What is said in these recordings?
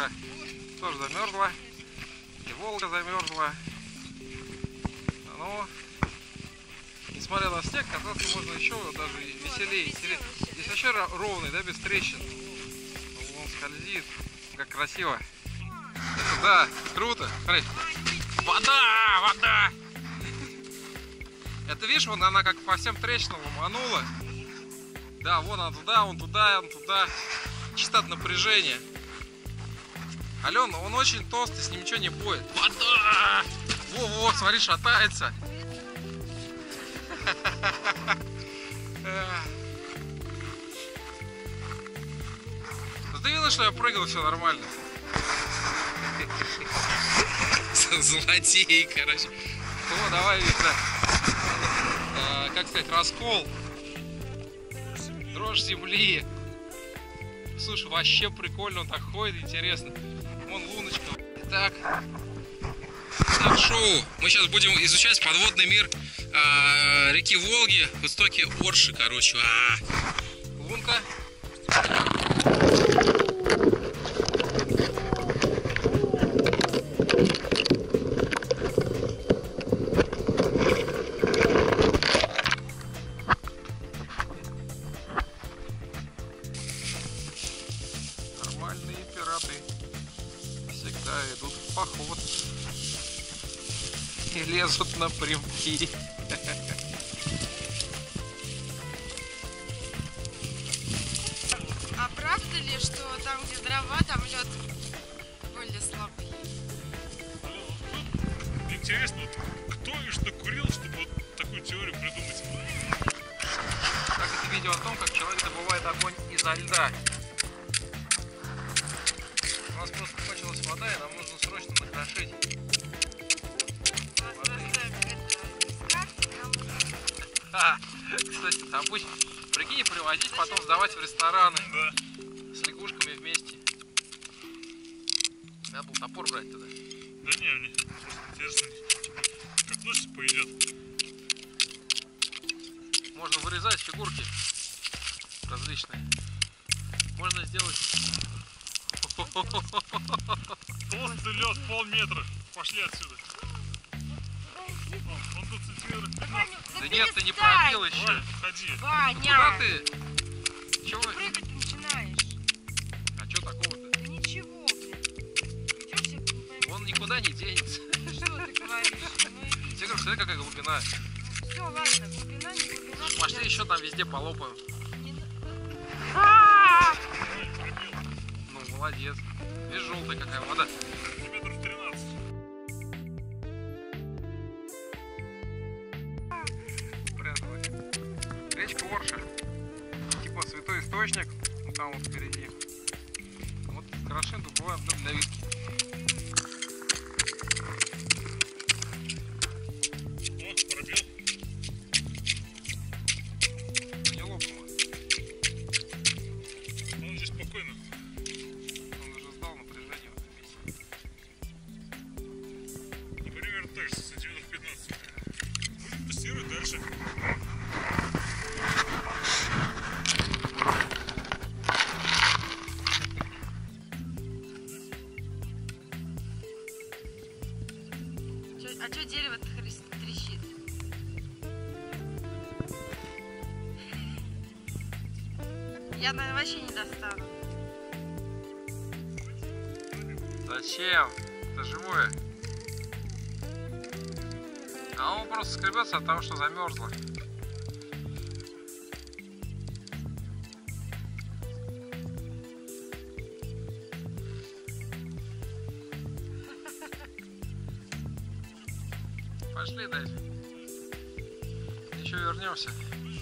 Орша тоже замерзла. И Волга замерзла. Но, несмотря на снег, кататься можно еще даже веселее. Здесь вообще ровный, да, без трещин. Он скользит, как красиво. Это, да, круто. Смотри. Вода, вода! Это, видишь, вон она как по всем трещинам ломанула. Да, вон она туда, он туда, он туда. Чисто от напряжения. Алена, он очень толстый, с ним ничего не будет. Вода! Во-во, смотри, шатается. Ну ты видела, что я прыгал, все нормально. Злодей, короче. О, давай, Виктор. Как сказать, раскол. Дрожь земли. Слушай, вообще прикольно, он так ходит, интересно. Вон луночка. Итак, шоу. Мы сейчас будем изучать подводный мир реки Волги в истоке Орши, короче. Лунка. Нормальные пираты всегда идут в поход и лезут напрямки. А правда ли, что там, где дрова, там лед более слабый? Мне интересно, кто и что курил, чтобы вот такую теорию придумать? Так, это видео о том, как человек добывает огонь изо льда. У нас просто кончилась вода, и нам нужно срочно накрошить. Кстати, там пусть, прикинь, привозить, потом сдавать в рестораны. Да. С лягушками вместе. Надо был топор брать тогда. Да не, мне просто интересно, как ночь пойдет. Можно вырезать фигурки различные. Можно сделать... Толстый лед, полметра. Пошли отсюда. Он тут сантиметров 15. Да нет, ты не пробил еще. Вань, уходи. Ваня! Куда ты? Чего? Прыгать начинаешь. А что такого-то? Да ничего, блин. Идешь, я не пойму. Он никуда не денется. Что ты говоришь? Ну иди. Тебе говорю, смотри, какая глубина. Все, ладно, глубина, не глубина. Пошли еще там везде полопаем. Ну, молодец. Видишь, желтая какая вода. Сантиметров 13. Пряталась. Речка Орша. Типа святой источник. Ну, там вот впереди. Вот хорошо добываем для виски. О, пробил. Не лопнуло. Он здесь спокойно. Он уже сдал напряжение в этом месте. Например, так же, сантиметров 15. Будем тестировать дальше. А что дерево-то трещит? Я, наверное, вообще не достану. Зачем? Это живое. А он просто скребется от того, что замерзло. Пошли дальше. Еще вернемся.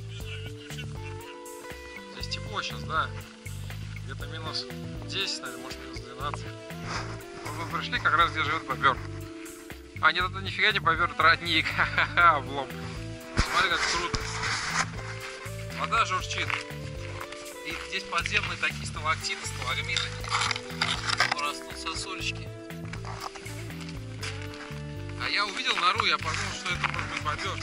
Здесь тепло сейчас, да. Где-то минус 10, наверное, может минус 12. Вот мы пришли как раз где живет бобер. А нет, это нифига не бобер, это родник. Ха-ха-ха, облом. Смотри, как круто. Вода журчит. И здесь подземные такие сталактиты, сталагмиты. Растут сосулечки. А я увидел нору, я подумал, что это может быть бобер.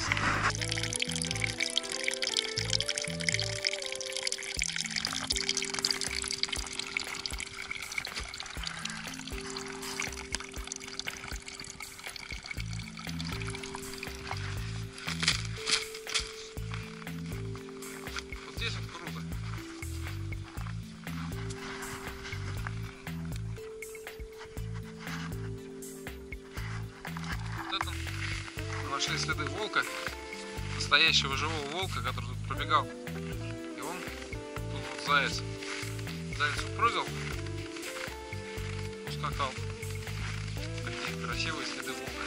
нашли следы волка, настоящего живого волка, который тут пробегал. И он, тут вот заяц упрыгал, ускакал. Такие красивые следы волка.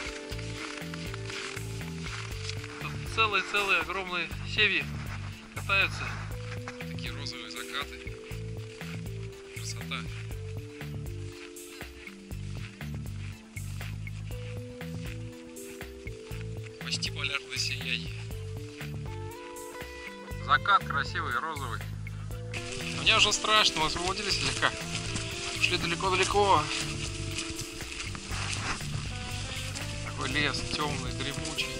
Тут целые огромные семьи катаются. Такие розовые закаты. Красота. Почти полярное сияние. Закат красивый, розовый. Мне уже страшно, мы освободились слегка. Ушли далеко-далеко. Такой лес темный, дремучий.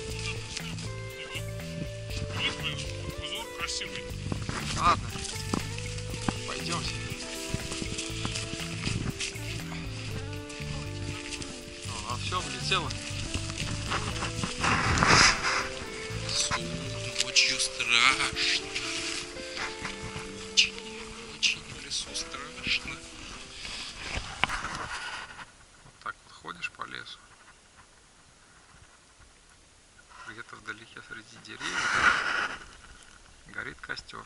Узор красивый. Ладно, пойдемте. А все, влетело. Ночью страшно. Очень в лесу страшно. Вот так вот ходишь по лесу. Где-то вдалеке среди деревьев горит костер.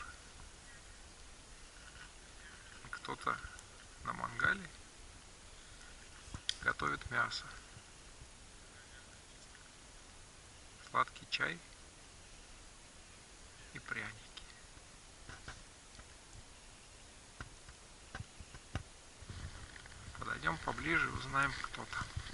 И кто-то на мангале готовит мясо. Сладкий чай и пряники. Подойдем поближе и узнаем, кто там.